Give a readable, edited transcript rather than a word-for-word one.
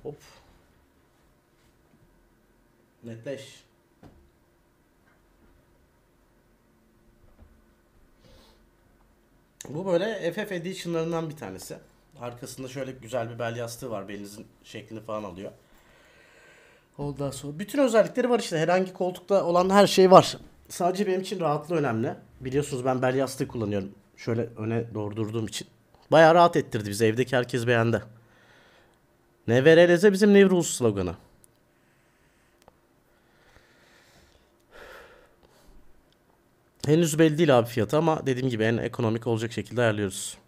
Hop. Netleş. Bu böyle FF Edition'larından bir tanesi. Arkasında şöyle güzel bir bel yastığı var. Belinizin şeklini falan alıyor. Ondan sonra bütün özellikleri var işte. Herhangi koltukta olan her şey var. Sadece benim için rahatlığı önemli. Biliyorsunuz ben bel yastığı kullanıyorum. Şöyle öne doğru durduğum için. Bayağı rahat ettirdi bizi. Evdeki herkes beğendi. Nevereleze bizim Nevruz sloganı. Henüz belli değil abi fiyatı ama dediğim gibi en ekonomik olacak şekilde ayarlıyoruz.